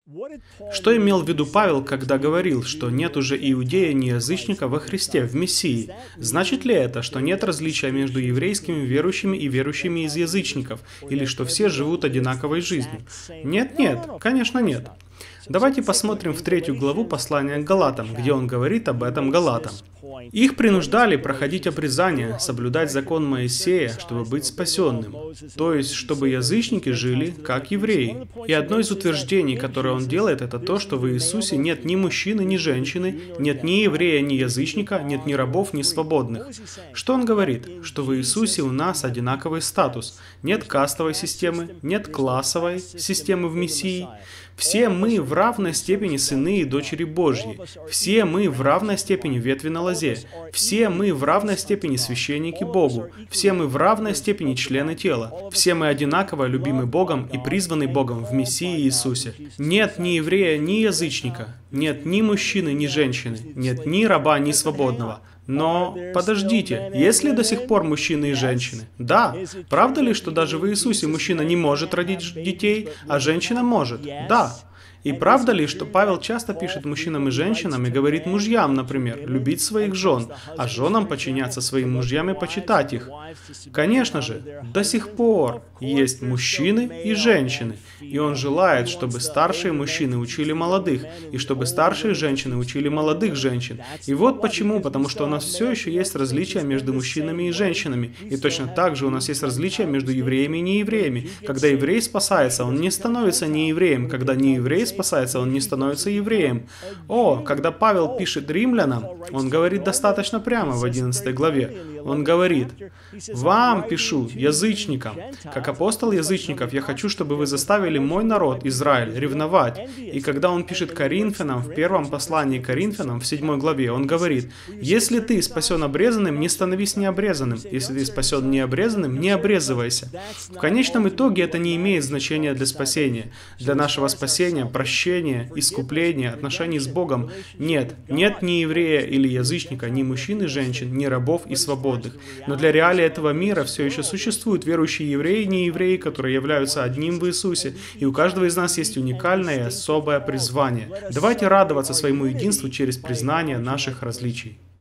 Что имел в виду Павел, когда говорил, что нет уже иудея ни язычника во Христе, в Мессии? Значит ли это, что нет различия между еврейскими верующими и верующими из язычников, или что все живут одинаковой жизнью? Нет, конечно нет. Давайте посмотрим в 3 главу послания к Галатам, где он говорит об этом Галатам. Их принуждали проходить обрезание, соблюдать закон Моисея, чтобы быть спасенным. То есть, чтобы язычники жили, как евреи. И одно из утверждений, которое он делает, это то, что в Иисусе нет ни мужчины, ни женщины, нет ни еврея, ни язычника, нет ни рабов, ни свободных. Что он говорит? Что в Иисусе у нас одинаковый статус. Нет кастовой системы, нет классовой системы в Мессии. Все мы в равной степени сыны и дочери Божьи. Все мы в равной степени ветви на лозе. Все мы в равной степени священники Богу. Все мы в равной степени члены тела. Все мы одинаково любимы Богом и призваны Богом в Мессии Иисусе. Нет ни еврея, ни язычника. Нет ни мужчины, ни женщины. Нет ни раба, ни свободного. Но подождите, есть ли до сих пор мужчины и женщины? Да. Правда ли, что даже в Иисусе мужчина не может родить детей, а женщина может? Да. И правда ли, что Павел часто пишет мужчинам и женщинам и говорит мужьям, например, любить своих жен, а женам подчиняться своим мужьям и почитать их? Конечно же, до сих пор есть мужчины и женщины, и он желает, чтобы старшие мужчины учили молодых, и чтобы старшие женщины учили молодых женщин. И вот почему, потому что у нас все еще есть различия между мужчинами и женщинами, и точно так же у нас есть различия между евреями и неевреями. Когда еврей спасается, он не становится неевреем, когда нееврей спасается, он не становится евреем. Когда Павел пишет римлянам, он говорит достаточно прямо в 11 главе. Он говорит: «Вам пишу, язычникам, как апостол язычников, я хочу, чтобы вы заставили мой народ, Израиль, ревновать». И когда он пишет Коринфянам, в первом послании Коринфянам, в 7 главе, он говорит: «Если ты спасен обрезанным, не становись необрезанным. Если ты спасен необрезанным, не обрезывайся». В конечном итоге это не имеет значения для спасения. Для нашего спасения, прощения, искупления, отношений с Богом нет ни еврея или язычника, ни мужчин и женщин, ни рабов и свободных. Но для реалий этого мира все еще существуют верующие евреи и неевреи, которые являются одним в Иисусе, и у каждого из нас есть уникальное и особое призвание. Давайте радоваться своему единству через признание наших различий.